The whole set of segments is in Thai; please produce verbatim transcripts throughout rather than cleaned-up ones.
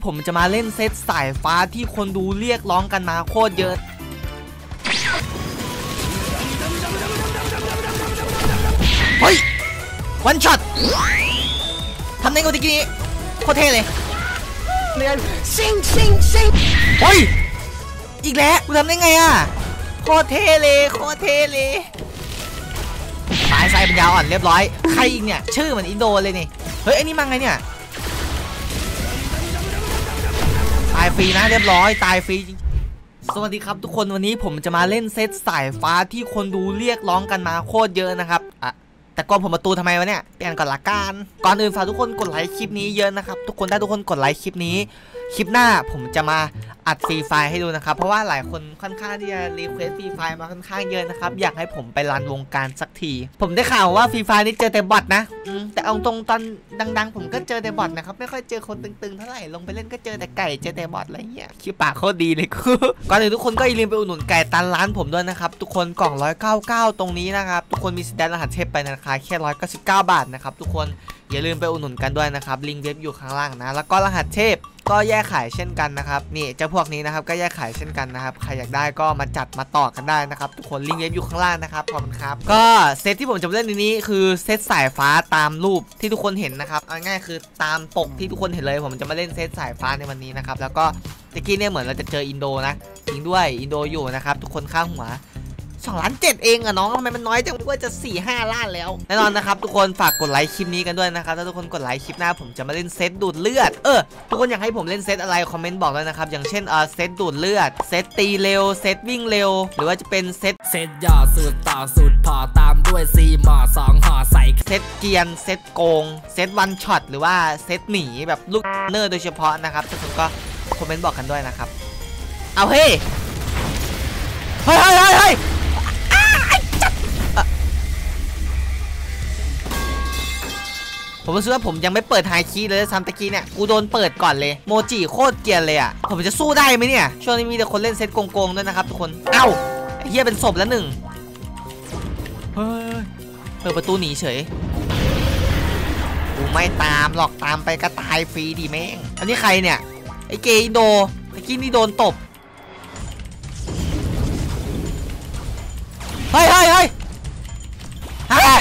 ผมจะมาเล่นเซตสายฟ้าที่คนดูเรียกร้องกันมาโคตรเยอะเฮ้ยวันช็อตทำได้กูตะกี้นี้โคตรเท่เลยซิงซิงซิงเฮ้ยอีกแล้วกูทำได้ไงอ่ะโคตรเท่เลยโคตรเท่เลยสายไซปัญญาอ่อนเรียบร้อยใครอีกเนี่ยชื่อเหมือนอินโดเลยนี่เฮ้ยไอ้นี่มาไงเนี่ยตายฟรีนะเรียบร้อยตายฟรีสวัสดีครับทุกคนวันนี้ผมจะมาเล่นเซตสายฟ้าที่คนดูเรียกร้องกันมาโคตรเยอะนะครับอ่ะแต่ก่อนผมประตูทำไมวะเนี่ยเปลี่ยนก่อนละกันก่อนอื่นฝากทุกคนกดไลค์คลิปนี้เยอะนะครับทุกคนได้ทุกคนกดไลค์คลิปนี้คลิปหน้าผมจะมาอัดฟรีไฟล์ให้ดูนะครับเพราะว่าหลายคนค่อนข้างที่จะรีเควสฟรีไฟล์มาค่อนข้างเยอะนะครับอยากให้ผมไปรันวงการสักทีผมได้ข่าวว่าฟรีไฟล์นี่เจอแต่บอทนะแต่เอาตรงตอนดังๆผมก็เจอแต่บอทนะครับไม่ค่อยเจอคนตึงๆเท่าไหร่ลงไปเล่นก็เจอแต่ไก่เจอแต่บอทอะไรเงี้ยคิวปากโคตรดีเลยคือก่อนอื่นทุกคนก็อย่าลืมไปอุดหนุนไก่ตันร้านผมด้วยนะครับทุกคนกล่องหนึ่งร้อยเก้าสิบเก้าตรงนี้นะครับทุกคนมีสแตนรหัสเทปไปในราคาแค่หนึ่งร้อยเก้าสิบเก้าบาทนะครับทุกคนอย่าลืมไปอุดหนุนกันด้วยนะครับลิงก์เว็บอยู่ข้างล่างนะแล้วก็รหัสเทพก็แยกขายเช่นกันนะครับนี่เจ้าพวกนี้นะครับก็แยกขายเช่นกันนะครับใครอยากได้ก็มาจัดมาต่อกันได้นะครับทุกคนลิงก์เว็บอยู่ข้างล่างนะครับขอบคุณครับก็เซตที่ผมจะเล่นในนี้คือเซตสายฟ้าตามรูปที่ทุกคนเห็นนะครับเอาง่ายคือตามปกที่ทุกคนเห็นเลยผมจะมาเล่นเซตสายฟ้าในวันนี้นะครับแล้วก็ตะกี้เนี่ยเหมือนเราจะเจออินโดนะจริงด้วยอินโดอยู่นะครับทุกคนข้างหัวสองล้านเจ็ดเองอะน้องทำไมมันน้อยจังว่าจะสี่ห้าล้านแล้วแน่นอนนะครับทุกคนฝากกดไลค์คลิปนี้กันด้วยนะครับถ้าทุกคนกดไลค์คลิปหน้าผมจะมาเล่นเซตดูดเลือดเออทุกคนอยากให้ผมเล่นเซตอะไรคอมเมนต์บอกด้วยนะครับอย่างเช่นเออเซตดูดเลือดเซตตีเร็วเซตวิ่งเร็วหรือว่าจะเป็นเซตเซตย่อสุดต่อสุดพอตามด้วยซีหมอสองห่อใส่เซตเกียนเซตโกงเซตวันช็อตหรือว่าเซตหนีแบบลูกเนอร์โดยเฉพาะนะครับทุกคนก็คอมเมนต์บอกกันด้วยนะครับเอาเฮ้ยเฮ้ยเฮ้ยเฮ้ยผมรู้สึกว่าผมยังไม่เปิดไฮคีเลยซัมตะกี้เนี่ยกูโดนเปิดก่อนเลยโมจิโคตรเกลียดเลยอ่ะผมจะสู้ได้ไหมเนี่ยช่วงนี้มีแต่คนเล่นเซตโกงๆด้วยนะครับทุกคนเอ้าเฮียเป็นศพแล้วหนึ่งเฮ้ยเปิดประตูหนีเฉยกูไม่ตามหรอกตามไปก็ตายฟรีดีแม่งอันนี้ใครเนี่ยไอ้เกย์อินโดตะกี้นี่โดนตบเฮ้ยเฮ้ยเฮ้ยฮะ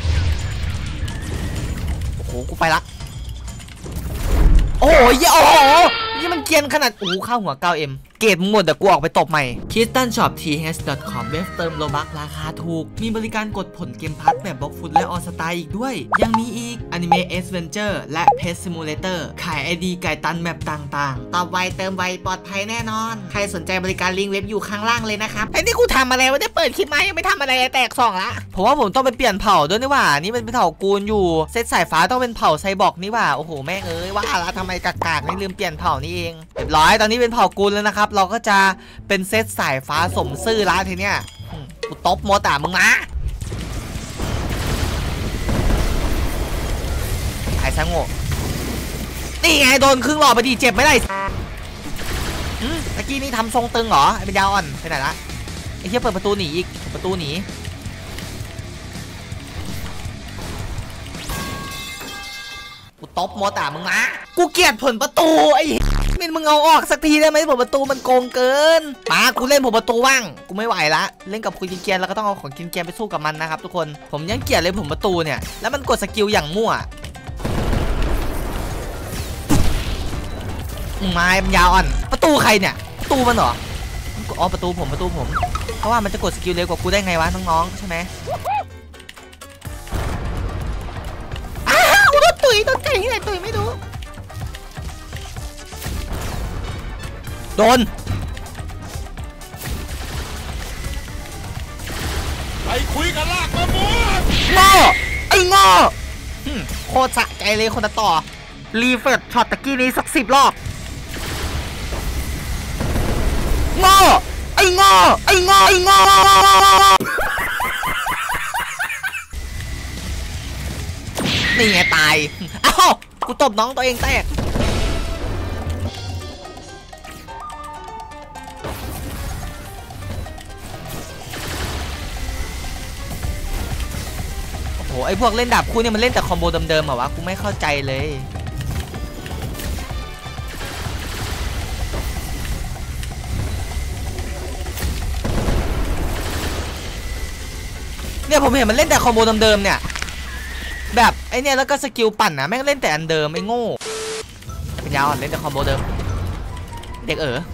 โอ้กูไปละโอ้ยโอ้โหนี่มันเกียนขนาดโอ้ข้าวหัว เก้าเอ็ม เกรดหมดแต่กูออกไปตบใหม่ คิสตันช็อป ที เอช ดอท คอม เว็บเติมโลบัคราคาถูกมีบริการกดผลเกมพัทแบบบล็อกฟุตและออสตาอีกด้วยยังมีอีก Anime Adventure และ Pet Simulator ขาย ไอ ดี ไก่ตันแมปต่างๆตอบไวเติมไวปลอดภัยแน่นอนใครสนใจบริการลิงก์เว็บอยู่ข้างล่างเลยนะครับไอ้นี่กูทำอะไรวะได้เปิดคลิปมายังไม่ทำอะไรแตกสองละผมว่าผมต้องไปเปลี่ยนเผ่าด้วยนี่ว่านี่มันเป็นเผ่ากูนอยู่เซตสายฟ้าต้องเป็นเผ่าไซบอร์กนี่ว่าโอ้โหแม่งเอ้ยว่าละทำไมกากๆไม่ลืมเปลี่ยนเผ่านี่เองเรียบร้อยตอนนี้เป็นเผ่ากูนแล้วนะครับเราก็จะเป็นเซตสายฟ้าสมซื่อละทีเนี้ยกูตบโมตามึงมาไอ้ช่างโง่นี่ไงโดนครึ่งหลอดไปดีเจ็บไม่ได้ตะกี้นี่ทำทรงตึงเหรอไอ้เป็นยาวอ่อนไปไหนละไอ้เหี้ยเปิดประตูหนีอีกประตูหนีกูตบโมตามึงมากูเกลียดผลประตูไอ้มินมึงเอาออกสักทีได้ไหมผมประตูมันโกงเกินมากูเล่นผมประตูว่างกูไม่ไหวละเล่นกับคุยกินเกียนแล้วก็ต้องเอาของกินเกียนไปสู้กับมันนะครับทุกคนผมยังเกลียดเลยผมประตูเนี่ยแล้วมันกดสกิลอย่างมั่วไม้มันยาวอ่อนประตูใครเนี่ยประตูมันเหรออ๋อประตูผมประตูผมเพราะว่ามันจะกดสกิลเร็วกว่ากูได้ไงวะน้องๆใช่ไหมอ้าวโดนตุ๋ยโดนไก่ที่ไหนตุ๋ยไม่รู้โดนไปคุยกันลากมาบ้วนงอไอ้งอโคตรสะใจเลยคนต่อรีเฟรชช็อตตะกี้นี้สักสิบรอบงอไอ้งอไอ้งอไอ้งอนี่ไงตายอ้าวกูตบน้องตัวเองแตกโอ้ไอพวกเล่นดาบคู่เนี่ยมันเล่นแต่คอมโบเดิมๆเหรอวะกูไม่เข้าใจเลยเนี่ยผมเห็นมันเล่นแต่คอมโบเดิมๆเนี่ยแบบไอเนี่ยแล้วก็สกิลปั่นนะแม่งเล่นแต่อันเดิมไอ้โง่เป็นยาวเล่นแต่คอมโบเดิมเด็กเอ๋อ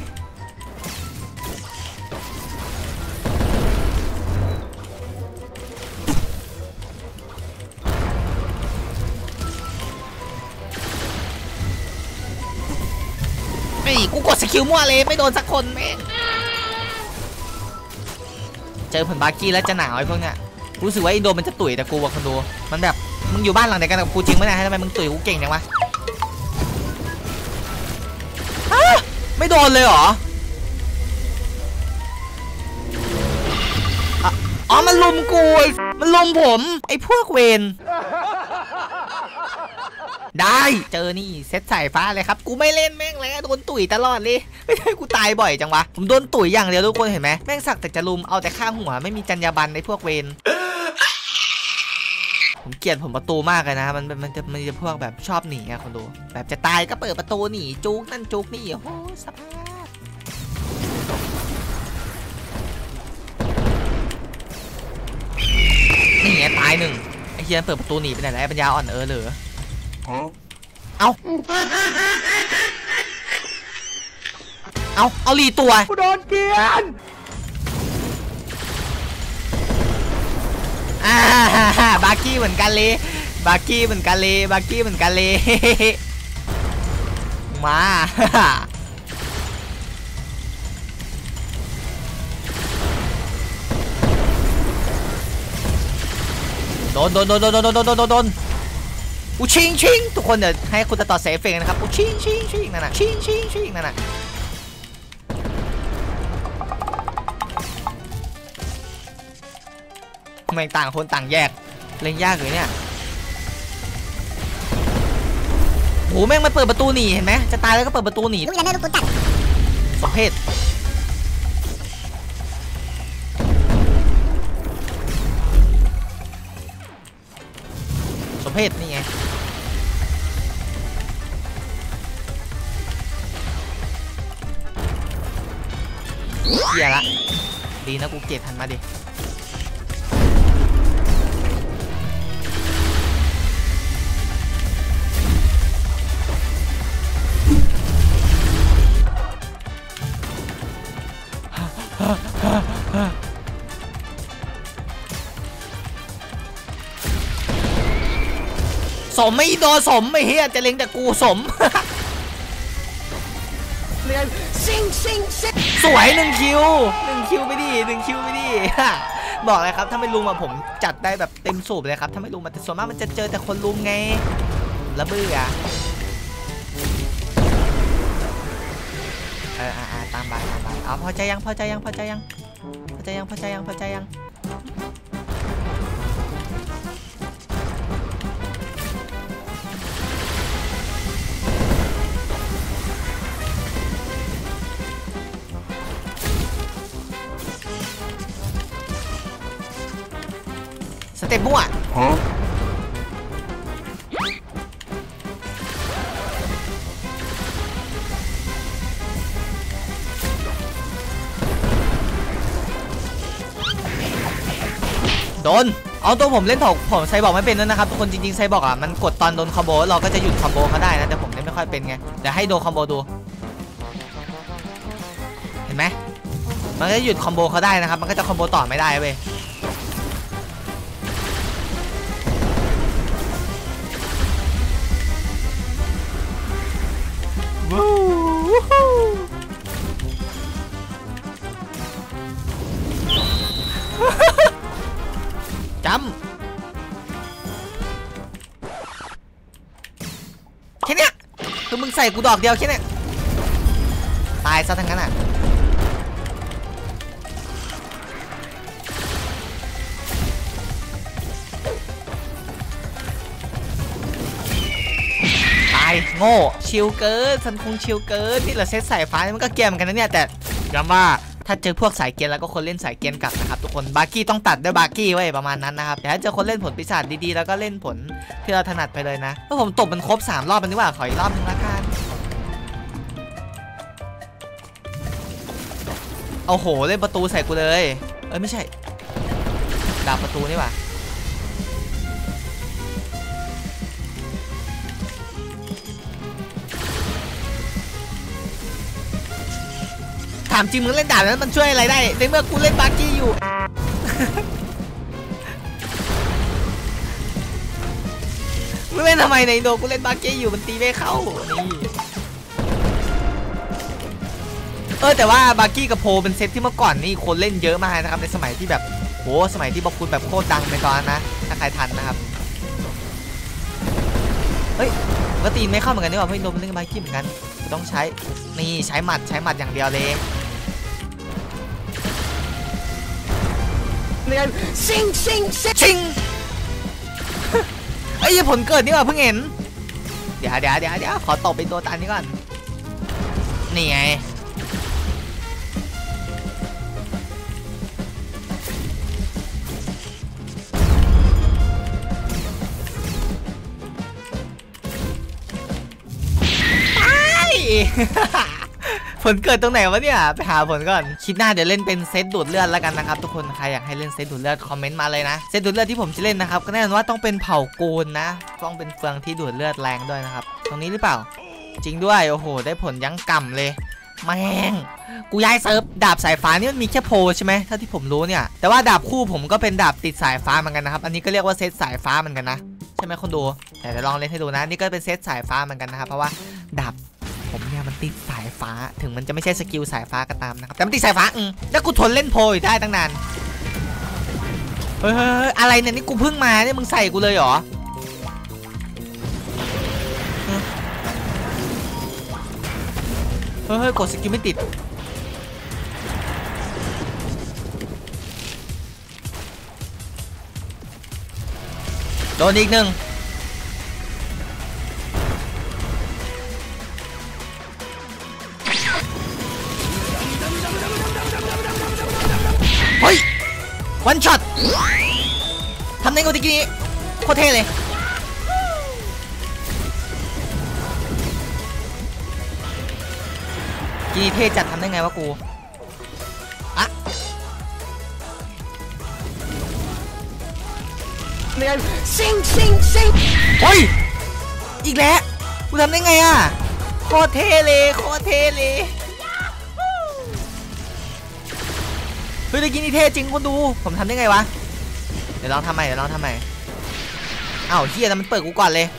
นี่กูกดสกิลมั่วเลยไม่โดนสักคนแม่งเจอผลบาร์กี้แล้วจะหนาวไอ้พวกเนี้ยรู้สึกว่าอินโดมันจะตุ๋ยแต่กูว่าคนดูมันแบบมึงอยู่บ้านหลังเดียวกันกับกูจริงไหมเนี่ยทำไมมึงตุ๋ยกูเก่งจังวะไม่โดนเลยเหรออ๋อมันลุมกูมันลุมผมไอ้พวกเวนได้เจอนี่เซตสายฟ้าเลยครับกูไม่เล่นแม่งเลยโดนตุ๋ยตลอดเลยไม่ใช่กูตายบ่อยจังวะผมโดนตุ๋ยอย่างเดียวทุกคนเห็นไหมแม่งสักแต่จะลุมเอาแต่ข้างหัวไม่มีจรรยาบรรณในพวกเวนผมเกลียดผมประตูมากเลยนะมันมันจะมันจะพวกแบบชอบหนีอะคนดูแบบจะตายก็เปิดประตูหนีจุกนั่นจุกนี่โอ้โหสภาพนี่ไงตายหนึ่งไอ้เฮียเปิดประตูหนีไปไหนแล้วไอ้ปัญญาอ่อนเออเหรอเอาเอาเอาลีตัวกูโดนเกลียนอ่าบาร์กี้เหมือนกันเลยบาร์กี้เหมือนกันเลยบาร์กี้เหมือนกันเลยมาโดนโดนโดนโดนโดนโดนโดนโดนโดนอูชิงชิงทุกคนเดี๋ยวให้คุณจะต่อเซฟเองนะครับอูชิงชิงชิงนั่นน่ะชิงชิงชิงนั่นน่ะทำไมต่างคนต่างแยกเล่นยากเลยเนี่ยโหแม่งมาเปิดประตูหนีเห็นไหมจะตายแล้วก็เปิดประตูหนีลูกยันได้ลูกกูตัดสมเพศสมเพศนี่ไงเหี้ยละดีนะกูเก็บทันมาดิสมไม่โดนสมไม่เฮียจะเล็งแต่กูสมเรียนซิงซิงซิงสวยหนึ่งคิวหนึ่งคิวไม่ดีหนึ่งคิวไม่ดีบอกเลยครับถ้าไม่ลุมมาผมจัดได้แบบเต็มสูบเลยครับถ้าไม่ลุมมาแต่ส่วนมากมันจะเจอแต่คนลุมไงระเบื่อเอออ่าตามไปตามไปเอาพอใจยังพอใจยังพอใจยังพอใจยังพอใจยังพอใจยังสเต็ปมั่วโดนเอาตัวผมเล่นถกผมไซบอร์กไม่เป็นนั่นนะครับทุกคนจริงๆไซบอร์กอ่ะมันกดตอนโดนคอมโบเราก็จะหยุดคอมโบเขาได้นะแต่ผมเล่นไม่ค่อยเป็นไงเดี๋ยวให้โดนคอมโบดูเห็นไหมมันก็หยุดคอมโบเขาได้นะครับมันก็จะคอมโบต่อไม่ได้เว้ยจำแค่เนี้ยคือมึงใส่กูดอกเดียวแค่เนี้ยตายซะทั้งนั้นอ่ะตายโง่ชิลเกินฉันคงชิลเกินที่เราเซตสายฟ้ามันก็เกมกันนะเนี่ยแต่ย้ำว่าถ้าเจอพวกสายเกมแล้วก็คนเล่นสายเกมกลับนะครับทุกคนบาร์กี้ต้องตัดด้วยบาร์กี้ไว้ประมาณนั้นนะครับแต่ถ้าเจอคนเล่นผลปีศาจดีๆแล้วก็เล่นผลที่เราถนัดไปเลยนะถ้าผมตบมันครบสามรอบมันดีกว่าขออีกรอบนึงละกันโอ้โหเล่นประตูใส่กูเลยเอ้ยไม่ใช่ดาบประตูนี่ว่ะถามจริงมึงเล่นดาบนั้นมันช่วยอะไรได้ในเมื่อกูเล่นบาร์กี้อยู่ มึงเล่นทำไมในโดกูเล่นบาร์กี้อยู่มันตีไม่เข้านี่เออแต่ว่าบาร์กี้กับโพเป็นเซตที่เมื่อก่อนนี่คนเล่นเยอะมากนะครับในสมัยที่แบบโหสมัยที่บล็อกคุณแบบโคตรดังในตอนนั้นนะถ้าใครทันนะครับเฮ้ยก็ตีไม่เข้าเหมือนกันนี่หว่าเพราะโดมันเล่นบาร์กี้เหมือนกันต้องใช้นี่ใช้หมัดใช้หมัดอย่างเดียวเลยเรียนซิงซิงซิงไอ้ยผลเกิดนี่หว่าเพิ่งเห็นเดี๋ยวเดี๋ยวเดี๋ยวเดี๋ยวขอตบไปตัวตันนี้ก่อนนี่ไงผลเกิดตรงไหนวะเนี่ยไปหาผลก่อนคลิปหน้าเดี๋ยวเล่นเป็นเซตดูดเลือดแล้วกันนะครับทุกคนใครอยากให้เล่นเซตดูดเลือดคอมเมนต์มาเลยนะเซตดูดเลือดที่ผมจะเล่นนะครับก็แน่นอนว่าต้องเป็นเผ่าโกนนะต้องเป็นเฟืองที่ดูดเลือดแรงด้วยนะครับตรงนี้หรือเปล่าจริงด้วยโอ้โหได้ผลยั้งก่ำเลยแม่งกูย้ายเซิร์ฟดาบสายฟ้านี่มันมีแค่โพใช่ไหมเท่าที่ผมรู้เนี่ยแต่ว่าดาบคู่ผมก็เป็นดาบติดสายฟ้าเหมือนกันนะครับอันนี้ก็เรียกว่าเซตสายฟ้าเหมือนกันนะใช่ไหมคนดูแต่เดี๋ยวลองเล่นให้ดูนะนี่ก็เป็นเซตสายฟ้าเหมือนกันนะครับเพราะว่าดาบผมเนี่ยมันติดสายฟ้าถึงมันจะไม่ใช่สกิลสายฟ้าก็ตามนะครับแต่มันติดสายฟ้าอืมแล้วกูทนเล่นโพยได้ตั้งนานเฮ้ยอะไรเนี่ยนี่กูเพิ่งมาเนี่ยมึงใส่กูเลยเหรอเฮ้ยกดสกิลไม่ติดโดนอีกหนึ่งเฮ้ยวันช็อตทำได้กูตะกี้นี้โคตรเท่เลยกีนี้เท่จัดทำได้ไงวะกูอะเรียนซิงซิงซิงเฮ้ยอีกแล้วกูทำได้ไงอะโคตรเท่เลยโคตรเท่เลยเฮ้ยตะกี้นี่เท่จริงคนดูผมทำได้ไงวะเดี๋ยวลองทำใหม่เดี๋ยวลองทำใหม่อ้าวเฮียแต่มันเปิดกูก่อนเลย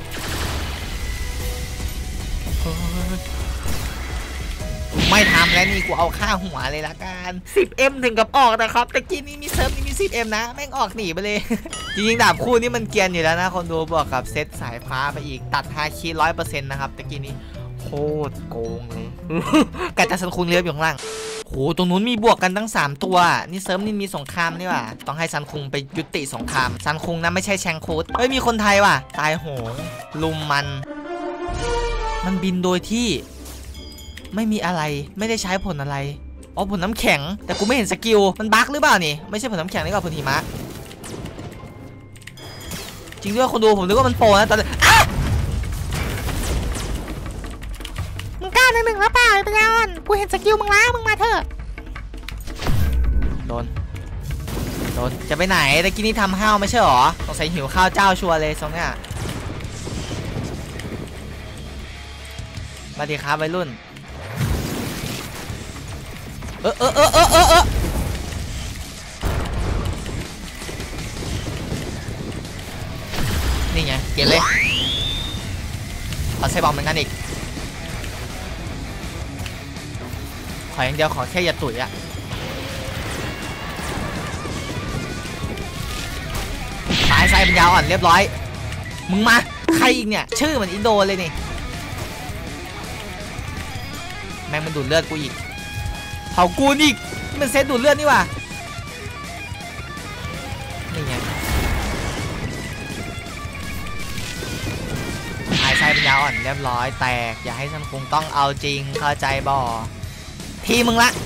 ไม่ทำแล้วนี่กูเอาค่าหัวเลยละกัน สิบเอ็ม ถึงกับออกนะครับตะกี้นี่มีเซิร์ฟนี่มี สิบเอ็ม นะแม่งออกหนีไปเลย จริงๆดาบคู่นี่มันเกียนอยู่แล้วนะคนดูบอกกับเซตสายฟ้าไปอีกตัดฮาคิ ร้อยเปอร์เซ็นต์ นะครับตะกี้นี้โคตรโกงเลย กาจะสันคุงเลี้ยวอยู่ข้างล่างโหตรงนู้นมีบวกกันตั้งสามตัวนี่เซิร์ฟนี่มีสงครามนี่ว่ะต้องให้ซันคุงไปยุติสงครามซันคุงนะไม่ใช่แชงคูดเฮ้ยมีคนไทยว่ะตายโหงลุมมันมันบินโดยที่ไม่มีอะไรไม่ได้ใช้ผลอะไรอ๋อผลน้ำแข็งแต่กูไม่เห็นสกิลมันบั๊กหรือเปล่านี่ไม่ใช่ผลน้ำแข็งนี่ก็ผลหิมะจริงด้วยคนดูผมนึกว่ามันโปรนะตอนนี้มึงกล้าหนึ่งหนึ่งแล้วเปล่าไอ้ปัญญาอ่อนกูเห็นสกิลมึงล้ามึงมาเถอะโดนโดนจะไปไหนตะกี้นี้ทำห้าวไม่ใช่หรอต้องใส่หิวข้าวเจ้าชัวร์เลยทรงเนี้ยสวัสดีครับวัยรุ่นเออเออเออเออเออเออนี่ไงเกลียดเลยเอาใช้บอมเหมือนกันอีกขออย่างเดียวขอแค่อย่าตุ๋ยอะสายไซเป็นยาวอ่อนเรียบร้อยมึงมาใครอีกเนี่ยชื่อเหมือนอินโดเลยนี่แม่งมันดูดเลือดกูอีกเผากูนี่มันเซตดูดเลือดนี่ว่ะนี่ไงไอ้ไซเป็นยาวอ่อนเรียบร้อยแตกอย่าให้ซันคุงต้องเอาจริงเข้าใจบ่ทีมึงละ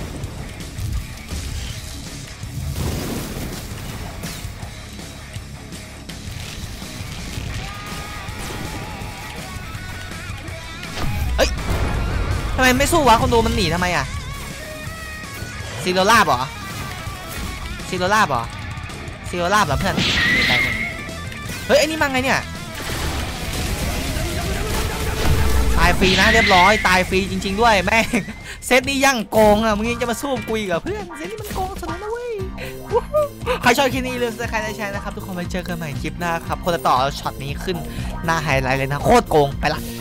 เฮ้ยทำไมไม่สู้วะคนดูมันหนีทำไมอ่ะซีโรลาบเหรอซีโรลาบเหรอซีโรลาบเหรอเพื่อนเฮ้ยไอ้นี่มาไงเนี่ยตายฟรีนะเรียบร้อยตายฟรีจริงๆด้วยแม่งเซตนี้ยั่งโกงอ่ะมึงยังจะมาสู้กุยกับเพื่อนเซตนี้มันโกงสุดแล้วนะเว้ยใครชอบคลิปนี้ลืมใครได้แชร์นะครับทุกคนไปเจอกันใหม่คลิปหน้าครับคนละต่อช็อตนี้ขึ้นหน้าไฮไลท์เลยนะโคตรโกงไปละ